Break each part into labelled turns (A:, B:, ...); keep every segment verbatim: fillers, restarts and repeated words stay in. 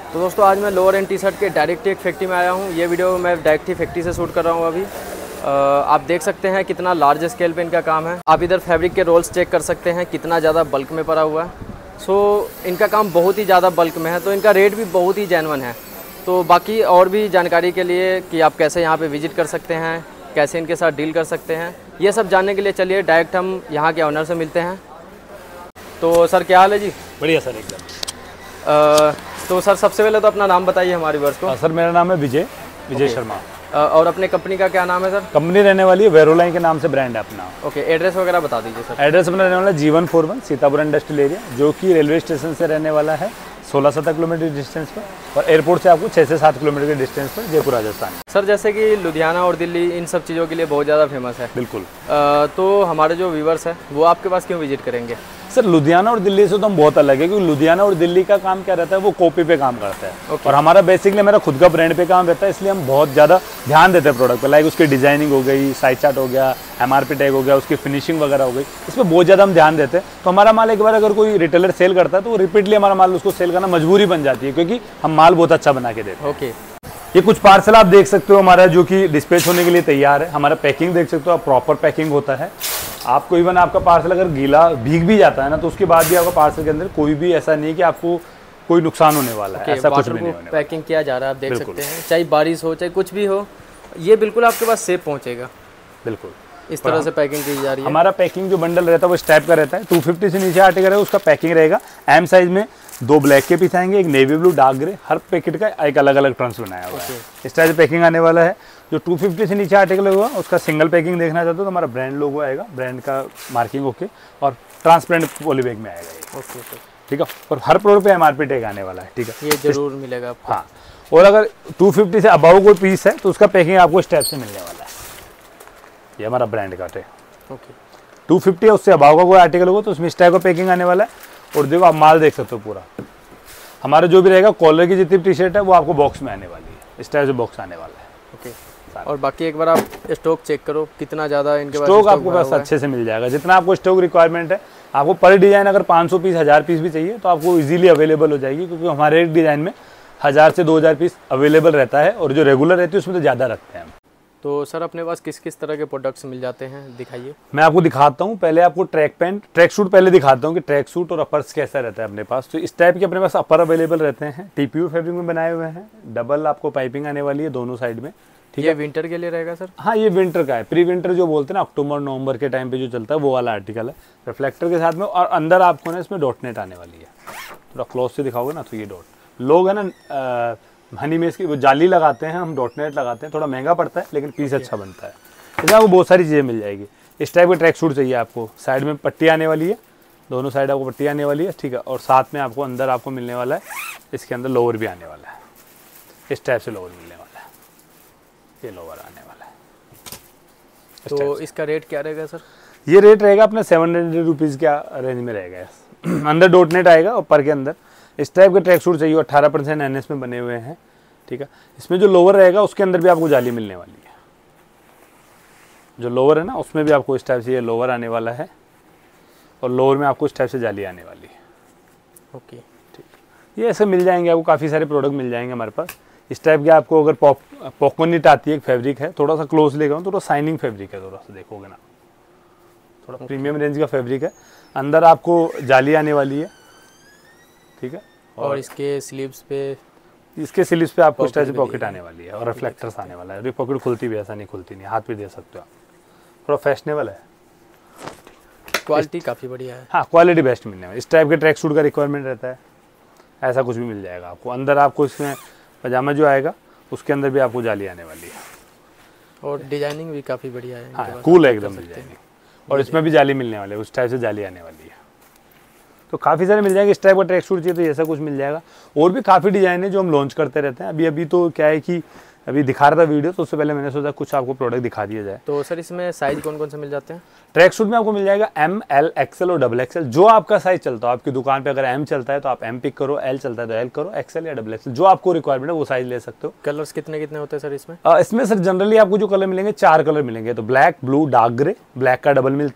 A: तो दोस्तों आज मैं लोअर एंड टी शर्ट के डायरेक्ट एक फैक्ट्री में आया हूँ। ये वीडियो मैं डायरेक्ट ही फैक्ट्री से शूट कर रहा हूँ अभी। आ, आप देख सकते हैं कितना लार्ज स्केल पे इनका काम है। आप इधर फैब्रिक के रोल्स चेक कर सकते हैं कितना ज़्यादा बल्क में पड़ा हुआ है। सो इनका काम बहुत ही ज़्यादा बल्क में है, तो इनका रेट भी बहुत ही जेन्युइन है। तो बाकी और भी जानकारी के लिए कि आप कैसे यहाँ पर विजिट कर सकते हैं, कैसे इनके साथ डील कर सकते हैं, ये सब जानने के लिए चलिए डायरेक्ट हम यहाँ के ऑनर से मिलते हैं। तो सर क्या हाल है जी?
B: बढ़िया सर एकदम।
A: तो सर सबसे पहले तो अपना नाम बताइए हमारे व्यूअर्स को।
B: सर मेरा नाम है विजय विजय शर्मा।
A: और अपने कंपनी का क्या नाम है सर?
B: कंपनी रहने वाली है वेरोलाइन के नाम से ब्रांड है अपना।
A: ओके, एड्रेस वगैरह बता दीजिए सर।
B: एड्रेस अपना रहने वाला है जीवन four one Sitapur industrial area, जो कि रेलवे स्टेशन से रहने वाला है सोलह सत्रह किलोमीटर डिस्टेंस पर, और एयरपोर्ट से आपको छः से सात किलोमीटर के डिस्टेंस पर जयपुर राजस्थान।
A: सर जैसे कि लुधियाना और दिल्ली इन सब चीज़ों के लिए बहुत ज़्यादा फेमस है।
B: बिल्कुल।
A: आ, तो हमारे जो व्यूवर्स हैं वो आपके पास क्यों विजिट करेंगे?
B: सर लुधियाना और दिल्ली से तो हम बहुत अलग है, क्योंकि लुधियाना और दिल्ली का काम क्या रहता है, वो कॉपी पे काम करता है। okay. और हमारा बेसिकली मेरा खुद का ब्रांड पे काम रहता है, इसलिए हम बहुत ज़्यादा ध्यान देते हैं प्रोडक्ट पे। लाइक उसकी डिजाइनिंग हो गई, साइज चार्ट हो गया, एमआरपी टैग हो गया, उसकी फिनिशिंग वगैरह हो गई, इस पर बहुत ज़्यादा हम ध्यान देते हैं। तो हमारा माल एक बार अगर कोई रिटेलर सेल करता है तो वो रिपीटली हमारा माल उसको सेल करना मजबूरी बन जाती है, क्योंकि हम माल बहुत अच्छा बना के देते हैं।
A: ओके।
B: ये कुछ पार्सल आप देख सकते हो हमारा, जो कि डिस्पैच होने के लिए तैयार है। हमारा पैकिंग देख सकते हो आप, प्रॉपर पैकिंग होता है। आपको इवन आपका पार्सल अगर गीला भीग भी जाता है ना, तो उसके बाद भी आपका पार्सल के अंदर कोई भी ऐसा नहीं कि आपको कोई नुकसान होने वाला है। okay, ऐसा कुछ भी नहीं होने
A: पैकिंग किया जा रहा है, आप देख सकते हैं। चाहे बारिश हो चाहे कुछ भी हो, ये बिल्कुल आपके पास सेफ पहुंचेगा।
B: बिल्कुल
A: इस तरह से पैकिंग की जा रही है।
B: हमारा पैकिंग जो बंडल रहता है वो इस टाइप का रहता है। टू फिफ्टी से नीचे आर्टिकल है उसका पैकिंग रहेगा। एम साइज में दो ब्लैक के पीस आएंगे, एक नेवी ब्लू, डार्क ग्रे, हर पैकेट का एक अलग अलग ट्रांस बनाया हुआ है। इस टाइप से पैकिंग आने वाला है। जो टू फिफ्टी से नीचे आर्टिकल होगा उसका सिंगल पैकिंग देखना चाहते हो तो हमारा ब्रांड लोगो आएगा, ब्रांड का मार्किंग ओके, और ट्रांसपेरेंट पॉली बैग में आएगा। ओके ठीक है। और हर प्रोडक्ट पे एमआरपी टैग आने वाला है। ठीक है,
A: ये जरूर मिलेगा आपको।
B: हाँ, और अगर टू फिफ्टी से अबाव कोई पीस है तो उसका पैकिंग आपको इस टाइप से मिलने वाला है। ये हमारा ब्रांड का है।
A: ओके।
B: टू फिफ्टी है उससे अबाव का कोई आर्टिकल होगा तो उसमें इस टाइप का पैकिंग आने वाला है। और देखो आप माल देख सकते हो पूरा हमारा जो भी रहेगा, कॉलर की जितनी टी शर्ट है वो आपको बॉक्स में आने वाली है। इस टाइप से बॉक्स आने वाला है। ओके।
A: और बाकी एक बार आप स्टॉक चेक करो कितना ज़्यादा इनके पास
B: स्टॉक आपको पास अच्छे से मिल जाएगा। जितना आपको स्टॉक रिक्वायरमेंट है, आपको पर डिजाइन अगर पाँच सौ पीस हज़ार पीस भी चाहिए तो आपको इजीली अवेलेबल हो जाएगी, क्योंकि हमारे एक डिजाइन में हज़ार से दो हज़ार पीस अवेलेबल रहता है, और जो रेगुलर रहती है उसमें तो ज़्यादा रखते हैं हम।
A: तो सर अपने पास किस किस तरह के प्रोडक्ट्स मिल जाते हैं, दिखाइए।
B: मैं आपको दिखाता हूँ। पहले आपको ट्रैक पैंट, ट्रैक सूट पहले दिखाता हूँ कि ट्रैक सूट और अपर्स कैसा रहता है अपने पास। तो इस टाइप के अपने पास अपर अवेलेबल रहते हैं, टीपीयू फैब्रिक में बनाए हुए हैं। डबल आपको पाइपिंग आने वाली है दोनों साइड में। ठीक है,
A: विंटर के लिए रहेगा सर?
B: हाँ, ये विंटर का है। प्री विंटर जो बोलते हैं ना, अक्टूबर नवंबर के टाइम पे जो चलता है वो वाला आर्टिकल है, रिफ्लेक्टर के साथ में। और अंदर आपको ना इसमें डॉट नेट आने वाली है। थोड़ा क्लोज से दिखाओगे ना तो ये डॉट, लोग है ना हनी मेस की वो जाली लगाते हैं, हम डॉट नेट लगाते हैं। थोड़ा महंगा पड़ता है लेकिन पीस अच्छा बनता है। इसमें आपको बहुत सारी चीज़ें मिल जाएगी। इस टाइप का ट्रैक सूट चाहिए आपको, साइड में पट्टी आने वाली है, दोनों साइड आपको पट्टी आने वाली है। ठीक है, और साथ में आपको अंदर आपको मिलने वाला है, इसके अंदर लोअर भी आने वाला है। इस टाइप से लोअर मिलने वाला है, ये लोअर आने वाला है।
A: तो इसका रेट क्या रहेगा सर?
B: ये रेट रहेगा अपना सेवन हंड्रेड रुपीज़ के रेंज में रहेगा। अंदर डॉट नेट आएगा, ऊपर के अंदर इस टाइप के ट्रैक सूट चाहिए। अठारह परसेंट एन एस में बने हुए हैं। ठीक है, इसमें जो लोअर रहेगा उसके अंदर भी आपको जाली मिलने वाली है। जो लोअर है ना उसमें भी आपको इस टाइप से ये लोअर आने वाला है, और लोअर में आपको इस टाइप से जाली आने वाली है। ओके ठीक, ये ऐसे मिल जाएंगे आपको, काफ़ी सारे प्रोडक्ट मिल जाएंगे हमारे पास। इस टाइप के आपको अगर पॉप पॉपकॉर्न नीट आती है, एक फैब्रिक है, थोड़ा सा क्लोज लेगा, थोड़ा साइनिंग फैब्रिक है, थोड़ा सा देखोगे ना, थोड़ा प्रीमियम रेंज का फैब्रिक है। अंदर आपको जाली आने वाली है। ठीक है,
A: और, और इसके स्लीव्स पे
B: इसके स्लीव्स पे आपको इस तरह से पॉकेट आने वाली है, और रिफ्लेक्टर्स आने वाला है। ये पॉकेट खुलती भी, ऐसा नहीं खुलती नहीं, हाथ भी दे सकते हो आप। थोड़ा फैशनेबल है,
A: क्वालिटी काफ़ी बढ़िया है।
B: हाँ, क्वालिटी बेस्ट मिलने वाली। इस टाइप के ट्रैक सूट का रिक्वायरमेंट रहता है, ऐसा कुछ भी मिल जाएगा आपको। अंदर आपको इसमें पजामा जो आएगा उसके अंदर भी आपको जाली आने वाली है,
A: और डिजाइनिंग भी काफ़ी बढ़िया है।
B: हाँ, कूल है एकदम डिजाइनिंग, और इसमें भी जाली मिलने वाली है, उस टाइप से जाली आने वाली है। तो काफ़ी सारे मिल जाएंगे। इस टाइप का ट्रैक सूट चाहिए तो ऐसा कुछ मिल जाएगा। और भी काफ़ी डिज़ाइन है जो हम लॉन्च करते रहते हैं। अभी अभी तो क्या है कि अभी दिखा रहा था वीडियो, तो उससे पहले मैंने सोचा कुछ आपको प्रोडक्ट दिखा दिया जाए।
A: तो सर इसमें साइज कौन कौन से मिल जाते हैं?
B: ट्रैक सूट में आपको मिल जाएगा एम, एल, एक्सएल और डबल एक्सएल। जो आपका साइज चलता हो, आपकी दुकान पे अगर एम चलता है तो आप एम पिक करो, एल चलता है तो एल करो, एक्सएल या डबल एक्सएल जो आपको रिक्वायरमेंट है वो साइज ले सकते हो।
A: कलर्स कितने कितने होते हैं सर इसमें?
B: आ, इसमें सर जनरली आपको जो कलर मिलेंगे चार कलर मिलेंगे। तो black, blue, dark grey, black का डबल मिलता है,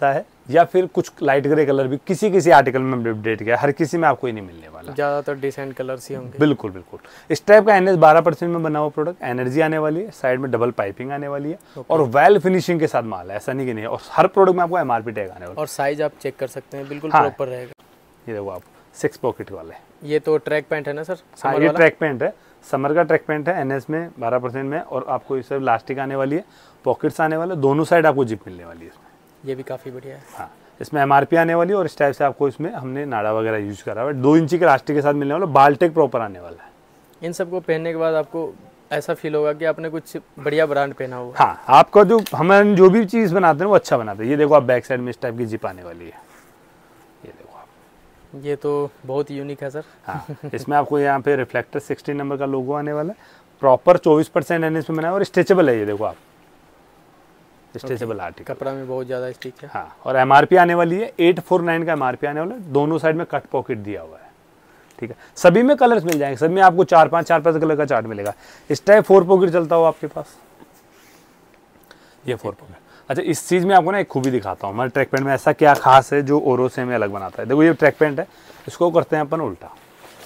B: या फिर कुछ लाइट ग्रे कलर भी किसी किसी आर्टिकल में हमने अपडेट किया, हर किसी में आपको ये नहीं मिलने वाला।
A: ज़्यादातर डिसेंट कलर्स ही होंगे।
B: बिल्कुल बिल्कुल। इस टाइप का एनएस बारह परसेंट में बना हुआ प्रोडक्ट, एनर्जी आने वाली है, साइड में डबल पाइपिंग आने वाली है okay. और वेल फिनिशिंग के साथ माल है, ऐसा नहीं कि नहीं है। और हर प्रोडक्ट में आपको एमआरपी टैग आने वाला है।
A: और साइज आप चेक कर सकते हैं, बिल्कुल प्रॉपर रहेगा।
B: ये देखो आप सिक्स पॉकेट वाले,
A: ये तो ट्रैक पैंट है ना सर?
B: हाँ ये ट्रैक पैंट है, समर का ट्रैक पैंट है, एनएस में बारह परसेंट में। और आपको इस लास्टिक आने वाली है, पॉकेट्स आने वाले, दोनों साइड आपको जिप मिलने वाली है इसमें।
A: ये भी काफ़ी बढ़िया है।
B: हाँ इसमें एमआरपी आने वाली है और इस टाइप से आपको इसमें हमने नाड़ा वगैरह यूज करा हुआ है। दो इंची के लास्टिक के साथ मिलने वाला, बाल्टेक प्रॉपर आने वाला है।
A: इन सबको पहनने के बाद आपको ऐसा फील होगा कि आपने कुछ बढ़िया ब्रांड पहना हुआ।
B: हाँ आपका जो हम जो भी चीज़ बनाते हैं वो अच्छा बनाते हैं। ये देखो आप बैक साइड में इस टाइप की जिप आने वाली है, ये देखो आप।
A: ये तो बहुत यूनिक है सर।
B: हाँ इसमें आपको यहाँ पे रिफ्लेक्टर सिक्सटीन नंबर का लोगो आने वाला है, प्रॉपर चौबीस परसेंट एन इसमें बना है और स्ट्रेचेबल है। ये देखो आप स्ट्रेचेबल आर्टिकल,
A: कपड़ा में बहुत ज़्यादा स्टिच है।
B: हाँ और एमआरपी आने वाली है एट फोर नाइन का एमआरपी आने वाला है। दोनों साइड में कट पॉकेट दिया हुआ है, ठीक है। सभी में कलर्स मिल जाएंगे, सभी में आपको चार पांच चार पांच कलर का चार्ट मिलेगा। इस टाइप फोर पॉकेट चलता हो आपके पास, ये फोर पॉकेट। अच्छा इस चीज़ में आपको ना एक खूबी दिखाता हूँ, हमारे ट्रैक पैंट में ऐसा क्या खास है जो औरों से हमें अलग बनाता है। देखो ये ट्रैक पैंट है, इसको करते हैं अपन उल्टा,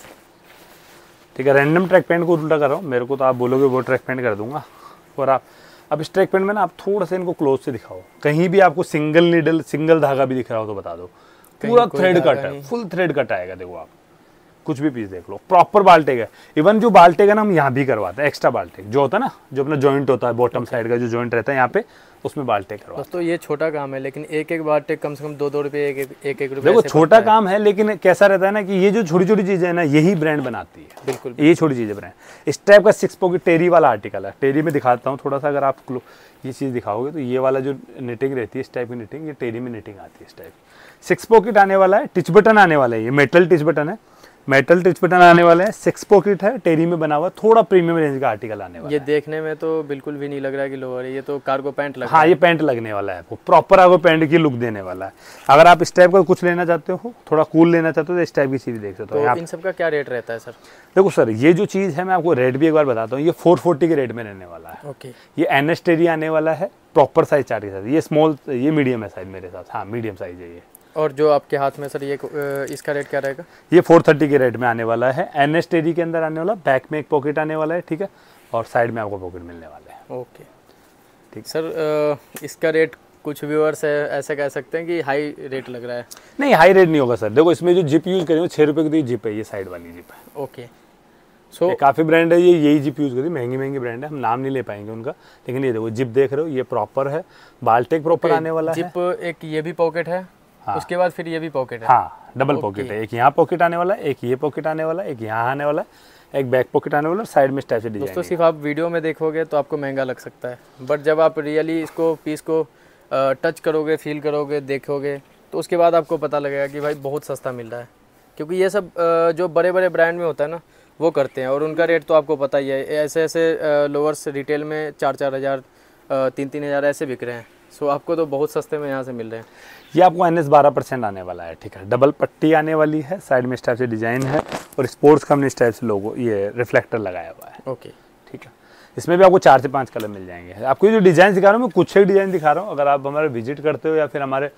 B: ठीक है। रैंडम ट्रैक पैंट को उल्टा कर रहा हूँ, मेरे को तो आप बोलोगे वो ट्रैक पैंट कर दूंगा। और आप अब इस ट्रैक पैंट में ना आप थोड़ा सा इनको क्लोज से दिखाओ, कहीं भी आपको सिंगल नीडल सिंगल धागा भी दिख रहा हो तो बता दो। पूरा थ्रेड कट है, फुल थ्रेड कट आएगा। देखो आप कुछ भी पीस देख लो, प्रॉपर बाल्टेग है। इवन जो बाल्टेग है ना हम यहाँ भी करवाते हैं, एक्स्ट्रा बाल्टेग जो होता है ना, जो अपना जॉइंट होता है बॉटम साइड का जो जॉइंट रहता है यहाँ पे, उसमें बाल्टेग करवाते हैं।
A: दोस्तों ये छोटा काम है, लेकिन एक एक बाल्टेग कम से कम दो दो रुपये एक एक एक रुपये।
B: देखो छोटा काम है, लेकिन कैसा रहता है ना कि ये जो छोटी छोटी चीजें है ना यही ब्रांड बनाती है।
A: बिल्कुल
B: ये छोटी चीजें ब्रांड। इस टाइप का सिक्स पॉकेट टेरी वाला आर्टिकल है, टेरी में दिखाता हूँ थोड़ा सा। अगर आप ये चीज़ दिखाओगे तो ये वाला जो निटिंग रहती है इस टाइप की निटिंग, ये टेरी में निटिंग आती है इस टाइप। सिक्स पॉकेट आने वाला है, टिच बटन आने वाला है, ये मेटल टिच बटन है, मेटल टिच बटन आने वाले हैं। सिक्स पॉकेट है, टेरी में बना हुआ, थोड़ा प्रीमियम रेंज का आर्टिकल आने वाला
A: ये
B: है।
A: देखने में तो बिल्कुल भी नहीं लग रहा है कि लोअर है, ये तो कार्गो पैंट लग रहा है।
B: हाँ ये पैंट लगने वाला है, वो प्रॉपर आपको पैंट की लुक देने वाला है। अगर आप इस टाइप का कुछ लेना चाहते हो, थोड़ा कूल लेना चाहते हो तो इस टाइप की चीज़ देख सकते हो।
A: तो इन सब का क्या रेट रहता है सर?
B: देखो सर ये जो चीज़ है मैं आपको रेट भी एक बार बताता हूँ, ये फोर फोर्टी के रेट में रहने वाला है।
A: ओके।
B: ये एन एस टेरी आने वाला है, प्रॉपर साइज चार्ट के साथ। ये स्मॉल, ये मीडियम है साइज मेरे साथ, हाँ मीडियम साइज है ये।
A: और जो आपके हाथ में सर ये इसका रेट क्या रहेगा?
B: ये फोर थर्टी के रेट में आने वाला है, एन एस टेरी के अंदर आने वाला, बैक में एक पॉकेट आने वाला है, ठीक है, और साइड में आपको पॉकेट मिलने वाला है।
A: ओके ठीक सर। इसका रेट कुछ व्यूअर्स ऐसे कह सकते हैं कि हाई रेट लग रहा है।
B: नहीं हाई रेट नहीं होगा सर। देखो इसमें जो जिप यूज करेंगे छः रुपये की जिप है, ये साइड वाली जिप है।
A: ओके। सो so,
B: काफ़ी ब्रांड है, ये यही जिप यूज़ करी, महंगी महंगी ब्रांड है, हम नाम नहीं ले पाएंगे उनका, लेकिन ये देखो जिप देख रहे हो, ये प्रॉपर है, बाल्टेक प्रॉपर आने वाला है।
A: जिप एक ये भी पॉकेट है, हाँ। उसके बाद फिर ये भी पॉकेट है,
B: हाँ डबल पॉकेट है। एक यहाँ पॉकेट आने वाला है, एक ये पॉकेट आने वाला है, एक यहाँ आने वाला है, एक बैक पॉकेट आने वाला है, साइड में स्टाइल से डिजाइन।
A: दोस्तों सिर्फ आप वीडियो में देखोगे तो आपको महंगा लग सकता है, बट जब आप रियली इसको पीस को टच करोगे, फील करोगे, देखोगे, तो उसके बाद आपको पता लगेगा कि भाई बहुत सस्ता मिल रहा है। क्योंकि ये सब जो बड़े बड़े ब्रांड में होता है ना वो करते हैं, और उनका रेट तो आपको पता ही है। ऐसे ऐसे लोअर्स रिटेल में चार चार हज़ार तीन तीन हज़ार ऐसे बिक रहे हैं। सो आपको तो बहुत सस्ते में यहाँ से मिल रहे हैं।
B: ये आपको एन एस बारह परसेंट आने वाला है, ठीक है। डबल पट्टी आने वाली है, साइड में इस टाइप से डिजाइन है, और स्पोर्ट्स का हमने इस टाइप से लोगो ये रिफ्लेक्टर लगाया हुआ है।
A: ओके
B: ठीक है। इसमें भी आपको चार से पांच कलर मिल जाएंगे। आपको जो डिज़ाइन दिखा रहा हूँ मैं कुछ एक डिज़ाइन दिखा रहा हूँ। अगर आप हमारे विजिट करते हो या फिर हमारे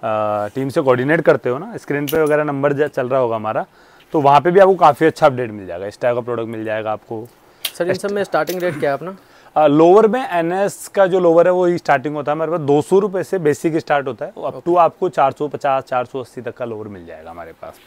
B: टीम से कोऑर्डिनेट करते हो ना, स्क्रीन पे वगैरह नंबर चल रहा होगा हमारा, तो वहाँ पे भी आपको काफ़ी अच्छा अपडेट मिल जाएगा, इस टाइप का प्रोडक्ट मिल जाएगा आपको।
A: सर इन सब में स्टार्टिंग रेट क्या है अपना?
B: लोअर में एनएस का जो लोअर है वो ही स्टार्टिंग होता है हमारे पास, दो सौ रुपये से बेसिक स्टार्ट होता है, अप टू आपको चार सौ पचास चार सौ अस्सी तक का लोअर मिल जाएगा हमारे पास।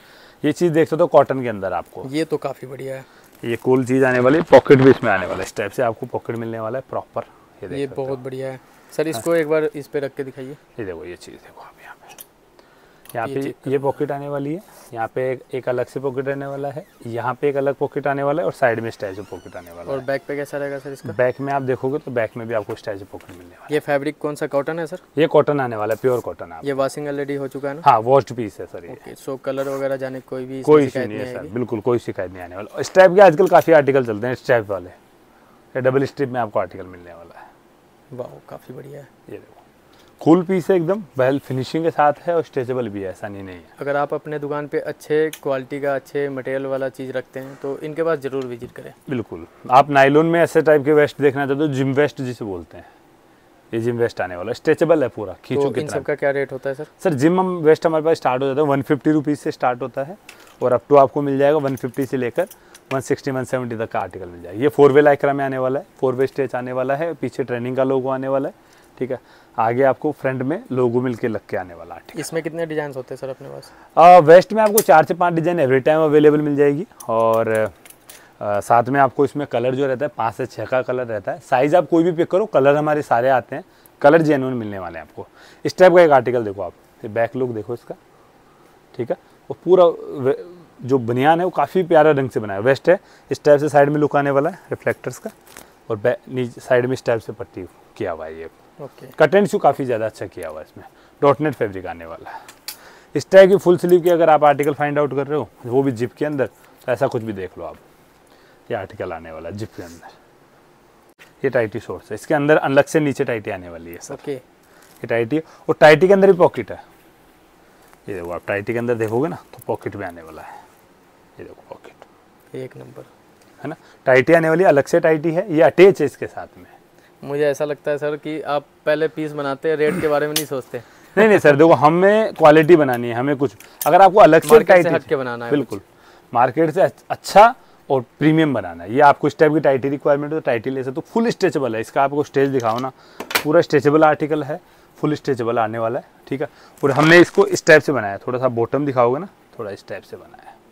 B: ये चीज़ देख सकते हो कॉटन के अंदर आपको,
A: ये तो काफ़ी बढ़िया है।
B: ये कूल चीज़ आने वाली, पॉकेट भी इसमें आने वाला है, इस टाइप से आपको पॉकेट मिलने वाला है प्रॉपर।
A: ये, ये बहुत बढ़िया है सर। इसको एक बार इस पे रख के दिखाइए।
B: ये देखो ये चीज़ देखो आप यहाँ पे, यहाँ पे ये पॉकेट आने वाली है, यहाँ पे एक, एक अलग से पॉकेट आने वाला है, यहाँ पे एक अलग पॉकेट आने वाला है, और साइड में स्टाइल से पॉकेट आने वाला है।
A: और बैक पे कैसा रहेगा सर इसका?
B: बैक में आप देखोगे तो बैक में भी आपको स्टाइल से पॉकेट मिलने वाला है।
A: ये फैब्रिक कौन सा कॉटन है सर?
B: ये कॉटन आने वाला है, प्योर कॉटन। आप
A: ये वॉशिंग ऑलरेडी हो चुका है ना?
B: हाँ वॉश्ड पीस है सर ये।
A: ओके। सो कलर वगैरह जाने कोई भी
B: कोई इशू नहीं है सर, बिल्कुल कोई शिकायत नहीं आने वाला। इस टाइप के आजकल काफ़ी आर्टिकल चलते हैं, इस टाइप वाले, ये डबल स्ट्रिप में आपको आर्टिकल मिलने वाला है।
A: वाह काफ़ी बढ़िया है।
B: ये देखो कूल पीस है, एकदम वेल फिनिशिंग के साथ है, और स्ट्रेचेबल भी है, ऐसा नहीं नहीं है।
A: अगर आप अपने दुकान पे अच्छे क्वालिटी का अच्छे मटेरियल वाला चीज़ रखते हैं तो इनके पास ज़रूर विजिट करें।
B: बिल्कुल। आप नायलॉन में ऐसे टाइप के वेस्ट देखना चाहते हो, जिम वेस्ट जिसे बोलते हैं, ये जिम वेस्ट आने वाला, स्ट्रेचेबल है पूरा, खींचो
A: तो
B: कितना।
A: इन सब का क्या रेट होता है सर?
B: सर जिम वेस्ट हमारे पास स्टार्ट हो जाता है वन फिफ्टी रुपीज़ से स्टार्ट होता है, और अप टू आपको मिल जाएगा वन फिफ्टी से लेकर वन सिक्सटी वन सेवेंटी तक का आर्टिकल मिल जाएगा। ये फोर वे लाइक्रा में आने वाला है, फोर वे स्ट्रेच आने वाला है, पीछे ट्रेनिंग का लोगो आने वाला है, ठीक है। आगे आपको फ्रंट में लोगो मिल के लग के आने वाला आर्टिकल।
A: इसमें कितने डिजाइन होते हैं सर अपने पास?
B: आ, वेस्ट में आपको चार से पाँच डिज़ाइन एवरी टाइम अवेलेबल मिल जाएगी, और आ, साथ में आपको इसमें कलर जो रहता है पाँच से छः का कलर रहता है। साइज़ आप कोई भी पिक करो, कलर हमारे सारे आते हैं, कलर जेन्युइन मिलने वाले हैं आपको। इस टाइप का एक आर्टिकल देखो आप, ये बैक लुक देखो इसका, ठीक है। वो पूरा जो बनियान है वो काफ़ी प्यारा रंग से बनाया, वेस्ट है। इस टाइप से साइड में लुक आने वाला है रिफ्लेक्टर्स का, और बैक नीचे साइड में इस टाइप से पट्टी किया हुआ है। ये
A: ओके,
B: कट एंड शू काफ़ी ज़्यादा अच्छा किया हुआ है, इसमें डॉट नेट फैब्रिक आने वाला है। इस टाइप की फुल स्लीव की अगर आप आर्टिकल फाइंड आउट कर रहे हो, वो भी जिप के अंदर, तो ऐसा कुछ भी देख लो आप। ये आर्टिकल आने वाला है जिप के अंदर, ये टाइटी शॉर्ट्स है, इसके अंदर अलग से नीचे टाइटी आने वाली है सर।
A: ओके,
B: ये टाइटी है, और टाइटी के अंदर भी पॉकेट है। ये देखो आप टाइटी के अंदर देखोगे ना तो पॉकेट भी आने वाला है, ये देखो पॉकेट,
A: एक नंबर
B: है ना। टाइटी आने वाली, अलग से टाइटी है, ये अटैच है इसके साथ में।
A: मुझे ऐसा लगता है सर कि आप पहले पीस बनाते हैं, रेट के बारे में नहीं सोचते।
B: नहीं नहीं सर, देखो हमें क्वालिटी बनानी है, हमें कुछ अगर आपको अलग से
A: मार्केट से
B: टाइटी
A: हट के बनाना है,
B: बिल्कुल मार्केट से अच्छा और प्रीमियम बनाना है। ये आपको इस टाइप की टाइटी रिक्वायरमेंट है तो टाइटी ले सकते हो। फुल स्ट्रेचेबल है, इसका आपको स्टेज दिखाओ ना, पूरा स्ट्रेचेबल आर्टिकल है, फुल स्ट्रेचेबल आने वाला है, ठीक है। और हमने इसको इस टाइप से बनाया, थोड़ा सा बॉटम दिखाओगे ना, थोड़ा इस टाइप से बनाया है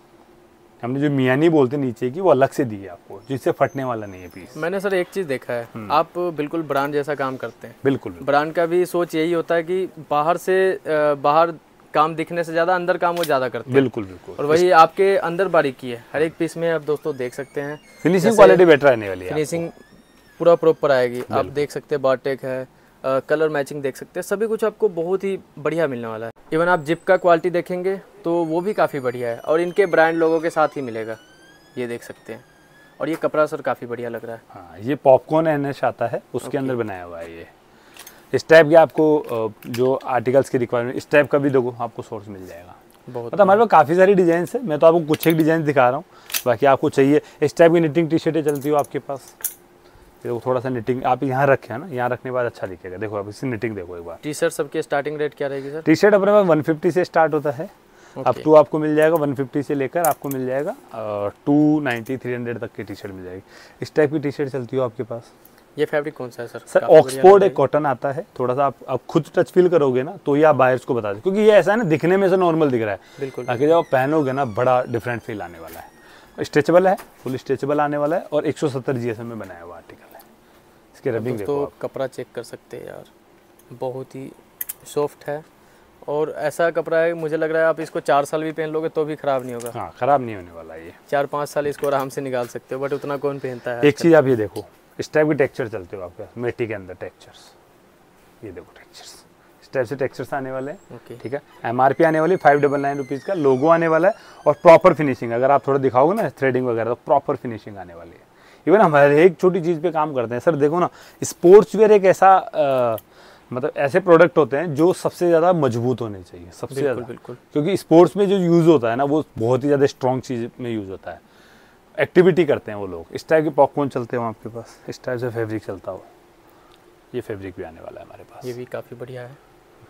B: हमने। जो मियानी बोलते नीचे की, वो अलग से दी है आपको, जिससे फटने वाला नहीं है पीस।
A: मैंने सर एक चीज़ देखा है, आप बिल्कुल ब्रांड जैसा काम करते हैं।
B: बिल्कुल,
A: ब्रांड का भी सोच यही होता है कि बाहर से बाहर काम दिखने से ज़्यादा अंदर काम वो ज़्यादा करते हैं।
B: बिल्कुल बिल्कुल,
A: और वही आपके अंदर बारीकी है हर एक पीस में, आप दोस्तों देख सकते हैं।
B: फिनिशिंग क्वालिटी बेटर आने वाली है,
A: फिनिशिंग पूरा प्रॉपर आएगी, आप देख सकते हैं। बारटेक है, कलर मैचिंग देख सकते हैं, सभी कुछ आपको बहुत ही बढ़िया मिलने वाला है। इवन आप जिप का क्वालिटी देखेंगे तो वो भी काफ़ी बढ़िया है, और इनके ब्रांड लोगों के साथ ही मिलेगा, ये देख सकते हैं। और ये कपड़ा सर काफ़ी बढ़िया लग रहा है।
B: हाँ, ये पॉपकॉर्न एनएच आता है, उसके अंदर बनाया हुआ है। ये इस टाइप के आपको जो आर्टिकल्स की रिक्वायरमेंट, इस टाइप का भी देखो आपको सोर्स मिल जाएगा।
A: बहुत
B: मतलब हमारे पास काफ़ी सारी डिजाइन है, मैं तो आपको कुछ एक डिजाइन दिखा रहा हूँ, बाकी आपको चाहिए इस टाइप की निटिंग टी शर्टें चलती हो आपके पास। देखो थोड़ा सा निटिंग आप यहाँ रखे है ना, यहाँ रखने के बाद अच्छा दिखेगा। देखो आप इसकी निटिंग देखो एक बार।
A: टी शर्ट सबके स्टार्टिंग रेट क्या रहेगी सर?
B: टी शर्ट अपने पास वन फिफ्टी से स्टार्ट होता है, अप टू आपको मिल जाएगा वन फिफ्टी से लेकर आपको मिल जाएगा टू नाइन्टी थ्री हंड्रेड तक की टी शर्ट मिल जाएगी। इस टाइप की टी शर्ट चलती हो आपके पास।
A: ये फैब्रिक कौन सा है सर?
B: सर ऑक्सफोर्ड एक कॉटन आता है, थोड़ा सा आप, आप खुद टच फील करोगे ना तो ये आप बायर्स को बता दो, क्योंकि ये ऐसा है ना दिखने में से नॉर्मल दिख रहा है,
A: बिल्कुल।
B: बाकी जब आप पहनोगे ना बड़ा डिफरेंट फील आने वाला है। स्ट्रेचेबल है, फुल स्ट्रेचेबल आने वाला है, और एक सौ सत्तर जीएसएम में बनाया हुआ आर्टिकल है। इसकी रबिंग देखो आप,
A: कपड़ा चेक कर सकते हैं यार, बहुत ही सॉफ्ट है, और ऐसा कपड़ा है मुझे लग रहा है आप इसको चार साल भी पहन लोगे तो भी खराब नहीं होगा।
B: हाँ, खराब नहीं होने वाला ये,
A: चार पाँच साल इसको आराम से निकाल सकते हो, बट उतना कौन पहनता है।
B: एक चीज़ आप ये देखो, इस टाइप के टेक्सचर चलते हो आपके पास, मिट्टी के अंदर टेक्सचर्स, ये देखो टेक्सचर्स, इस टाइप से टेक्सचर्स आने वाले हैं, ठीक है। एमआरपी आने वाली फाइव डबल नाइन रुपीज़ का, लोगो आने वाला है, और प्रॉपर फिनिशिंग, अगर आप थोड़ा दिखाओगे ना थ्रेडिंग वगैरह, तो प्रॉपर फिनिशिंग आने वाली है। इवन हम हर एक छोटी चीज़ पे काम करते हैं सर। देखो ना, स्पोर्ट्स वेयर एक ऐसा आ, मतलब ऐसे प्रोडक्ट होते हैं जो सबसे ज़्यादा मजबूत होने चाहिए, सबसे ज़्यादा,
A: बिल्कुल,
B: क्योंकि स्पोर्ट्स में जो यूज़ होता है ना वो बहुत ही ज़्यादा स्ट्रॉन्ग चीज़ में यूज़ होता है, एक्टिविटी करते हैं वो लोग। इस टाइप के पॉपकॉर्न चलते हो आपके पास, इस टाइप से फैब्रिक चलता हो, ये फैब्रिक भी आने वाला है हमारे पास,
A: ये भी काफ़ी बढ़िया है।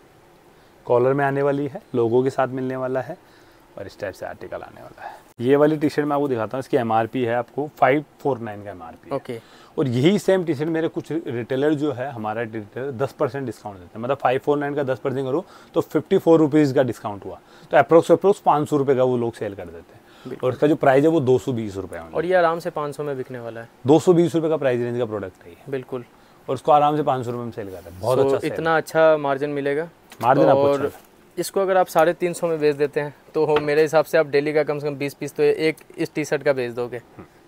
B: कॉलर में आने वाली है, लोगों के साथ मिलने वाला है, और इस टाइप से आर्टिकल आने वाला है। ये वाली टी शर्ट मैं आपको दिखाता हूँ, इसकी एमआरपी है आपको फाइव फोर नाइन का एमआरपी,
A: ओके।
B: और यही सेम टी शर्ट मेरे कुछ रिटेलर जो है, हमारा रिटेलर दस परसेंट डिस्काउंट देते हैं, मतलब फाइव फोर नाइन का दस परसेंट करो तो फिफ्टी फोर रुपीज़ का डिस्काउंट हुआ, तो अप्रोक्स अप्रोक्स पाँच सौ रुपये का वो लोग सेल कर देते हैं, और इसका जो प्राइस है वो दो सौ बीस रुपये है,
A: और ये आराम से पाँच सौ में बिकने वाला है।
B: दो सौ बीस रुपये का प्राइस रेंज का प्रोडक्ट है,
A: बिल्कुल,
B: और उसको आराम से पाँच सौ रुपये में सेल करते हैं। बहुत अच्छा,
A: इतना अच्छा मार्जिन मिलेगा,
B: मार्जिन आपको।
A: और इसको अगर आप साढ़े तीन सौ में बेच देते हैं तो हो मेरे हिसाब से आप डेली का कम से कम बीस पीस तो एक इस टी शर्ट का बेच दोगे।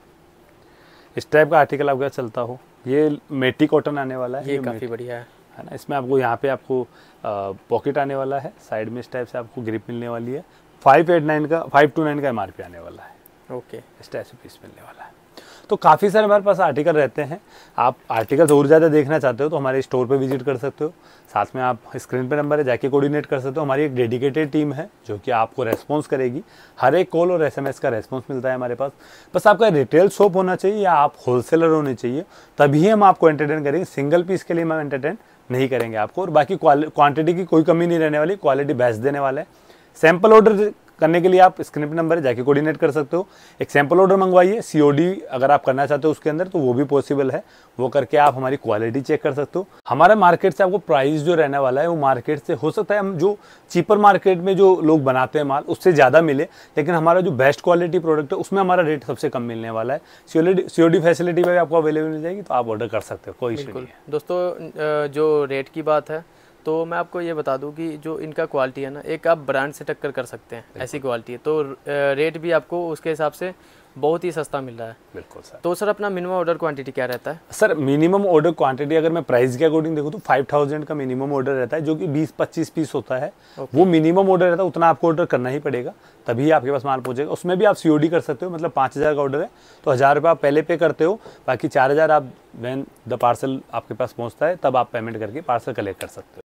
B: इस टाइप का आर्टिकल आपका चलता हो, ये मेटी कॉटन आने वाला है,
A: ये, ये काफ़ी बढ़िया है,
B: है ना। इसमें आपको यहाँ पे आपको पॉकेट आने वाला है, साइड में इस टाइप से आपको ग्रिप मिलने वाली है, फाइव एट नाइन का फाइव टू नाइन का एम आर पी आने वाला है,
A: ओके।
B: इस टाइप से पीस मिलने वाला है। तो काफ़ी सारे हमारे पास आर्टिकल रहते हैं। आप आर्टिकल्स और ज़्यादा देखना चाहते हो तो हमारे स्टोर पे विजिट कर सकते हो। साथ में आप स्क्रीन पे नंबर है, जाके कोऑर्डिनेट कर सकते हो। हमारी एक डेडिकेटेड टीम है जो कि आपको रेस्पॉन्स करेगी। हर एक कॉल और एसएमएस का रेस्पॉन्स मिलता है हमारे पास। बस आपका रिटेल शॉप होना चाहिए या आप होलसेलर होने चाहिए, तभी हम आपको एंटरटेन करेंगे। सिंगल पीस के लिए हम एंटरटेन नहीं करेंगे आपको। और बाकी क्वांटिटी की कोई कमी नहीं रहने वाली, क्वालिटी बेस्ट देने वाला है। सैंपल ऑर्डर करने के लिए आप स्क्रीन पे नंबर है, जाके कोऑर्डिनेट कर सकते हो। एक सैंपल ऑर्डर मंगवाइए, सीओडी अगर आप करना चाहते हो उसके अंदर तो वो भी पॉसिबल है। वो करके आप हमारी क्वालिटी चेक कर सकते हो। हमारा मार्केट से आपको प्राइस जो रहने वाला है वो मार्केट से हो सकता है हम जो चीपर मार्केट में जो लोग बनाते हैं माल उससे ज़्यादा मिले, लेकिन हमारा जो बेस्ट क्वालिटी प्रोडक्ट है उसमें हमारा रेट सबसे कम मिलने वाला है। सीओडी सीओडी फैसिलिटी भी आपको अवेलेबल मिल जाएगी, तो आप ऑर्डर कर सकते हो, कोई इशू नहीं है।
A: दोस्तों जो रेट की बात है तो मैं आपको ये बता दूं कि जो इनका क्वालिटी है ना, एक आप ब्रांड से टक्कर कर सकते हैं, ऐसी क्वालिटी है। तो रेट भी आपको उसके हिसाब से बहुत ही सस्ता मिल रहा है।
B: बिल्कुल सर।
A: तो सर अपना मिनिमम ऑर्डर क्वांटिटी क्या रहता है?
B: सर मिनिमम ऑर्डर क्वांटिटी अगर मैं प्राइस के अकॉर्डिंग देखूँ तो फाइव थाउजेंड का मिनिमम ऑर्डर रहता है, जो कि बीस पच्चीस पीस होता है। वो मिनिमम ऑर्डर रहता है, उतना आपको ऑर्डर करना ही पड़ेगा, तभी आपके पास माल पहुंचेगा। उसमें भी आप सीओडी कर सकते हो, मतलब पाँच हज़ार का ऑर्डर है तो हज़ार रुपये आप पहले पे करते हो, बाकी चार हज़ार आप व्हेन द पार्सल आपके पास पहुँचता है तब आप पेमेंट करके पार्सल कलेक्ट कर सकते हो।